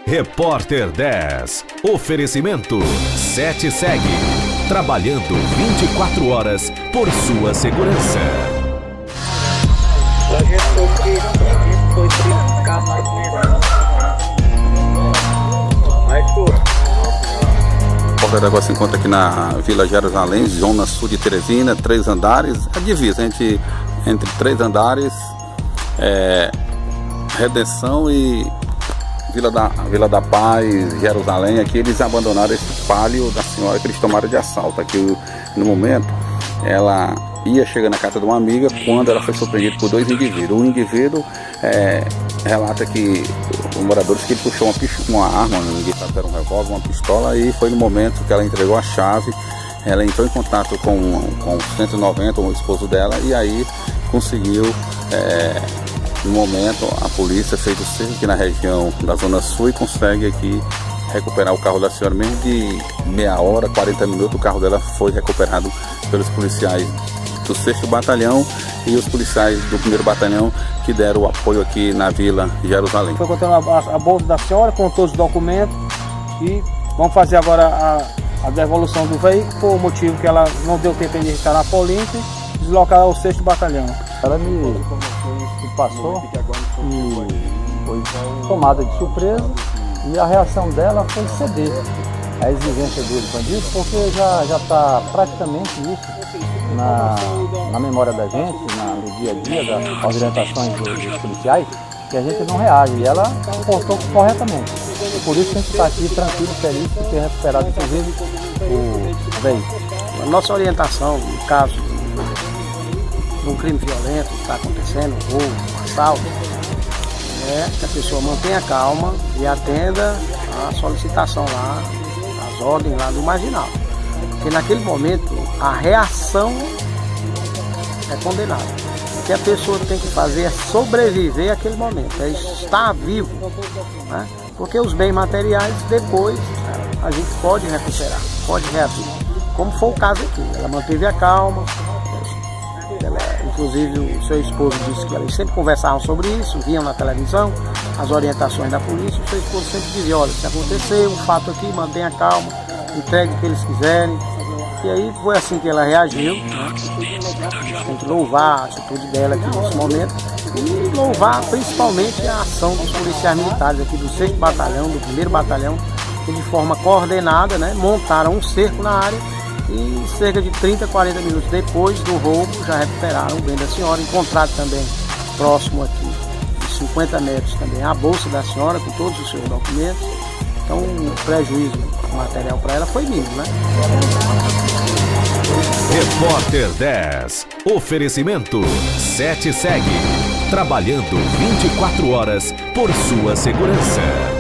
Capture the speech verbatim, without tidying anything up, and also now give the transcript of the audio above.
Repórter dez. Oferecimento sete segue. Trabalhando vinte e quatro horas por sua segurança. A gente foi, a gente foi triplicar mais mais escuro. O Porta d'Água se encontra aqui na Vila Jerusalém, zona sul de Teresina, três andares, a divisa entre, entre três andares, é, Redenção e Vila da, Vila da Paz, Jerusalém. Aqui eles abandonaram esse palio da senhora que eles tomaram de assalto. Aqui no momento ela ia chegar na casa de uma amiga quando ela foi surpreendida por dois indivíduos. Um indivíduo é, relata que os moradores que ele puxou uma, uma arma, ninguém sabe se era um revólver, uma pistola, e foi no momento que ela entregou a chave. Ela entrou em contato com, com o cento e noventa, o esposo dela, e aí conseguiu, é, no momento, a polícia fez o cerco aqui na região da Zona Sul e consegue aqui recuperar o carro da senhora. Mesmo de meia hora, quarenta minutos, o carro dela foi recuperado pelos policiais do sexto Batalhão e os policiais do primeiro Batalhão que deram o apoio aqui na Vila Jerusalém. Foi contando a, a bolsa da senhora com todos os documentos e vamos fazer agora a, a devolução do veículo por motivo que ela não deu tempo de registrar na polícia e deslocar ao sexto Batalhão. Ela me, me passou e foi tomada de surpresa e a reação dela foi ceder a exigência dos bandidos, porque já já está praticamente isso na, na memória da gente, na, no dia a dia, das orientações dos, dos policiais, que a gente não reage, e ela comportou corretamente. Por isso que a gente está aqui tranquilo, feliz por ter recuperado, inclusive, o veículo. A nossa orientação, no caso de um crime violento que está acontecendo, um roubo, um assalto, é que a pessoa mantenha calma e atenda a solicitação lá, as ordens lá do marginal. Porque naquele momento a reação é condenada. O que a pessoa tem que fazer é sobreviver àquele momento, é estar vivo, né? Porque os bens materiais depois a gente pode recuperar, pode reagir. Como foi o caso aqui, ela manteve a calma. Ela, inclusive o seu esposo disse que eles sempre conversavam sobre isso, viam na televisão as orientações da polícia. O seu esposo sempre dizia: olha, se acontecer um fato aqui, mantenha calma, entregue o que eles quiserem. E aí foi assim que ela reagiu, né? Tem que louvar a atitude dela aqui nesse momento e louvar principalmente a ação dos policiais militares aqui do sexto Batalhão, do primeiro Batalhão, que de forma coordenada, né, montaram um cerco na área e cerca de trinta, quarenta minutos depois do roubo já recuperaram o bem da senhora. Encontraram também próximo aqui, de cinquenta metros, também a bolsa da senhora com todos os seus documentos. Então o prejuízo material para ela foi mínimo, né? Repórter dez. Oferecimento sete segue. Trabalhando vinte e quatro horas por sua segurança.